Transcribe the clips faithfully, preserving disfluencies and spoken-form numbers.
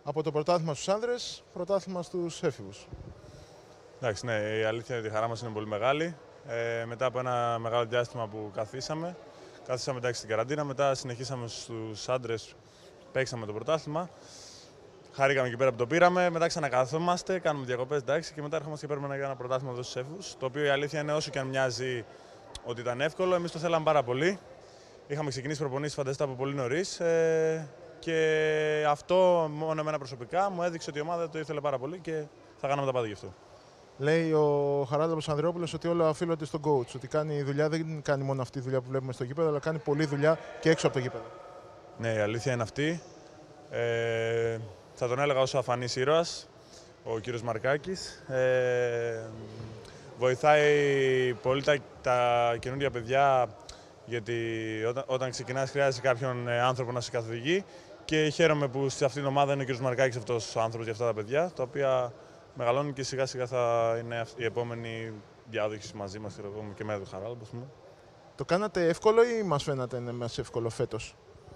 Από το πρωτάθλημα στους άνδρες, πρωτάθλημα στους έφηβους. Εντάξει, ναι, η αλήθεια είναι ότι η χαρά μας είναι πολύ μεγάλη. Ε, μετά από ένα μεγάλο διάστημα που καθίσαμε, καθίσαμε εντάξει στην καραντίνα, μετά συνεχίσαμε στους άντρες, παίξαμε το πρωτάθλημα. Χαρήκαμε εκεί πέρα που το πήραμε, μετά ξανακαθόμαστε, κάνουμε διακοπές εντάξει, και μετά έρχομαστε και παίρνουμε ένα πρωτάθλημα εδώ στους έφηβους. Το οποίο η αλήθεια είναι, όσο και αν μοιάζει ότι ήταν εύκολο, εμείς το θέλαμε πάρα πολύ. Είχαμε ξεκινήσει προπονήσεις, φανταστείτε, από πολύ νωρίς. Ε, και αυτό μόνο εμένα προσωπικά μου έδειξε ότι η ομάδα το ήθελε πάρα πολύ και θα κάναμε τα πάντα γι' αυτό. Λέει ο Χαράλαμπος Ανδρεόπουλος ότι όλα οφείλονται στον coach. Ότι κάνει δουλειά, δεν κάνει μόνο αυτή τη δουλειά που βλέπουμε στο γήπεδο, αλλά κάνει πολλή δουλειά και έξω από το γήπεδο. Ναι, η αλήθεια είναι αυτή. Ε, θα τον έλεγα ως αφανής ήρωας, ο κύριος Μαρκάκης. Ε, βοηθάει πολύ τα, τα καινούργια παιδιά, γιατί όταν, όταν ξεκινάς χρειάζεται κάποιον άνθρωπο να σε καθοδηγεί. Και χαίρομαι που σε αυτήν την ομάδα είναι ο κύριος Μαρκάκης αυτός ο άνθρωπος για αυτά τα παιδιά, τα οποία μεγαλώνουν και σιγά σιγά θα είναι η επόμενη διάδοξη μαζί μας και με τον Χαράλαμπο. Το κάνατε εύκολο ή μας φαίνατε να μας εύκολο φέτος?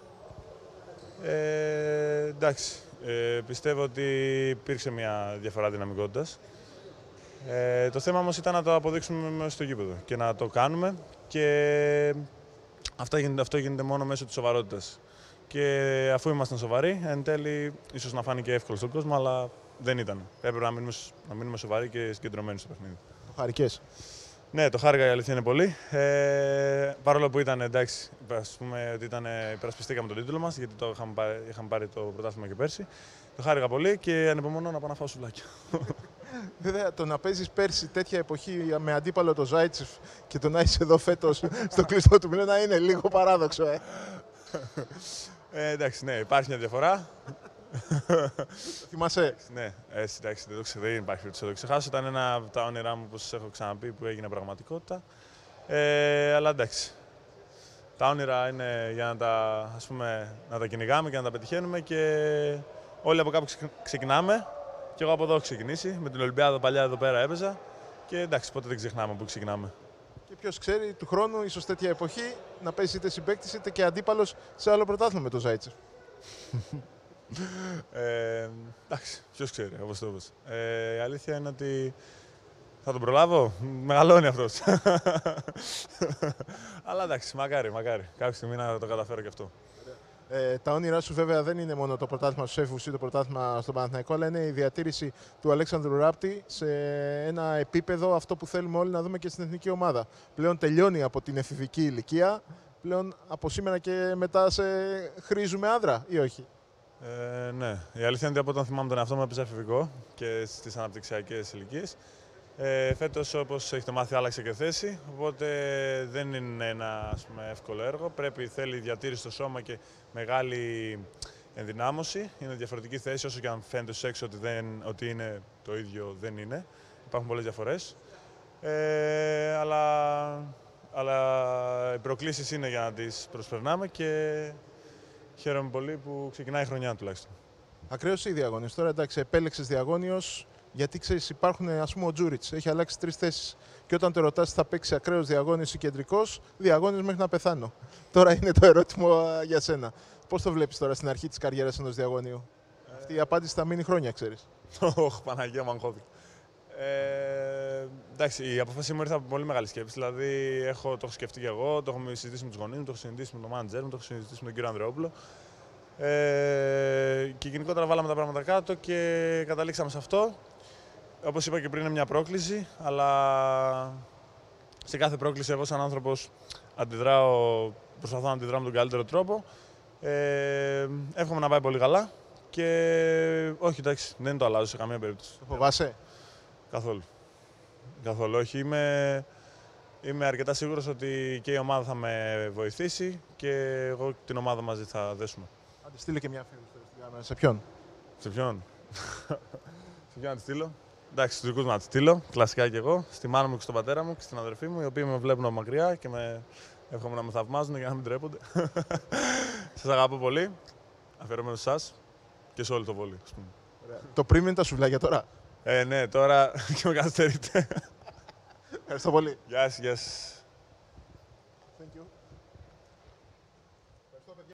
Ε, εντάξει, ε, πιστεύω ότι υπήρξε μια διαφορά δυναμικότητας. Ε, το θέμα όμως ήταν να το αποδείξουμε μέσα στο γήπεδο και να το κάνουμε, και αυτό γίνεται, αυτό γίνεται μόνο μέσω της σοβαρότητας. Και αφού ήμασταν σοβαροί, εν τέλει ίσως να φάνηκε εύκολο στον κόσμο, αλλά δεν ήταν. Έπρεπε να μείνουμε, να μείνουμε σοβαροί και συγκεντρωμένοι στο παιχνίδι. Το χαρικές? Ναι, το χάρηκα, η αλήθεια είναι πολύ. Ε, παρόλο που ήταν, εντάξει, ας πούμε ότι ήταν, υπερασπιστήκαμε τον τίτλο μας, γιατί το είχαμε πάρει, είχαμε πάρει το πρωτάθλημα και πέρσι. Το χάρηκα πολύ και ανυπομονώ να πάω να φάω σουβλάκια. Βέβαια, το να παίζεις πέρσι τέτοια εποχή με αντίπαλο το Ζάιτσεφ και το να είσαι εδώ φέτος στο κλειστό του Μιλώνα είναι λίγο παράδοξο, ε. ε εντάξει, ναι, υπάρχει μια διαφορά. Θυμάσαι? Ναι, έτσι, εντάξει, δεν, το ξε... δεν υπάρχει περίπτωση να το ξεχάσω. Ήταν ένα από τα όνειρά μου, όπως σας έχω ξαναπεί, που έγινε πραγματικότητα. Ε, αλλά εντάξει, τα όνειρα είναι για να τα, ας πούμε, να τα κυνηγάμε και να τα πετυχαίνουμε, και όλοι από κάπου ξεκινάμε. Και εγώ από εδώ έχω ξεκινήσει, με την Ολυμπιάδα παλιά εδώ πέρα έπαιζα, και εντάξει, ποτέ δεν ξεχνάμε που ξεκινάμε. Και ποιος ξέρει, του χρόνου, ίσως τέτοια εποχή, να παίζει είτε συμπαίκτης είτε και αντίπαλος σε άλλο πρωτάθλημα με το Ζάιτσεφ. Ε, εντάξει, ποιος ξέρει, όπως το είπες. Ε, η αλήθεια είναι ότι θα τον προλάβω, μεγαλώνει αυτός. Αλλά εντάξει, μακάρι, μακάρι. Κάποια στιγμή να το καταφέρω κι αυτό. Ε, τα όνειρά σου βέβαια δεν είναι μόνο το πρωτάθλημα στους έφηβους ή το πρωτάθλημα στον Παναθηναϊκό, αλλά είναι η διατήρηση του Αλέξανδρου Ράπτη σε ένα επίπεδο, αυτό που θέλουμε όλοι να δούμε και στην εθνική ομάδα. Πλέον τελειώνει από την εφηβική ηλικία, πλέον από σήμερα και μετά σε χρήζουμε άδρα ή όχι? Ε, ναι, η αλήθεια είναι ότι από όταν θυμάμαι τον εαυτό μου έπαιζα εφηβικό και στις αναπτυξιακές ηλικίες. Ε, φέτος, όπως έχετε μάθει, άλλαξε και θέση, οπότε δεν είναι ένα, ας πούμε, εύκολο έργο. Πρέπει, θέλει διατήρηση στο σώμα και μεγάλη ενδυνάμωση. Είναι διαφορετική θέση, όσο και αν φαίνεται στους έξω ότι, δεν, ότι είναι το ίδιο, δεν είναι. Υπάρχουν πολλές διαφορές. Ε, αλλά, αλλά οι προκλήσεις είναι για να τις προσπερνάμε, και χαίρομαι πολύ που ξεκινάει η χρονιά τουλάχιστον. Ακραίος ή διαγώνιος? Τώρα εντάξει, επέλεξες διαγώνιος. Γιατί ξέρεις, υπάρχουν, ας πούμε, ο Τζούριτς έχει αλλάξει τρεις θέσεις. Και όταν το ρωτάς θα παίξει ακραίος διαγώνιος ή κεντρικός, διαγώνιος μέχρι να πεθάνω. Τώρα είναι το ερώτημα για σένα. Πώς το βλέπεις τώρα στην αρχή της καριέρας ενός διαγωνίου? Ε... Αυτή η απάντηση θα μείνει χρόνια, ξέρεις. Ωχ, Παναγία μου, αγχώθηκα. Ε, εντάξει, η απόφαση μου ήρθε από πολύ μεγάλη σκέψη. Δηλαδή, έχω, το έχω σκεφτεί και εγώ, το έχουμε συζητήσει με τους γονείς μου, το έχω συζητήσει με τον μάνατζερ μου, το έχω συζητήσει με τον κύριο Ανδρεόπουλο. Ε, και γενικότερα βάλαμε τα πράγματα κάτω και καταλήξαμε σε αυτό. Όπως είπα και πριν, είναι μια πρόκληση, αλλά σε κάθε πρόκληση εγώ σαν άνθρωπος αντιδράω, προσπαθώ να αντιδράω με τον καλύτερο τρόπο. Ε, εύχομαι να πάει πολύ καλά και όχι, εντάξει, δεν το αλλάζω σε καμία περίπτωση. Το φοβάσαι? Καθόλου. Καθόλου, όχι. Είμαι, είμαι αρκετά σίγουρος ότι και η ομάδα θα με βοηθήσει και εγώ την ομάδα μαζί θα δέσουμε. Άντε, στείλε και μια φίλη στη γραμμή. Σε ποιον? Σε ποιον? Σε ποιον να τη στείλω? Εντάξει, στους δικούς μου να τη στείλω, κλασικά κι εγώ, στη μάνα μου και στον πατέρα μου και στην αδερφή μου, οι οποίοι με βλέπουν από μακριά και με εύχομαι να με θαυμάζουν για να μην τρέπονται. Σας αγαπώ πολύ, αφιερωμένο σε εσάς και σε όλο το Βόλι. Το πριν είναι τα σουβλάκια τώρα? Ε, ναι, τώρα και με καθυστερείτε. Ευχαριστώ πολύ. Γεια σας, γεια σας. Thank you.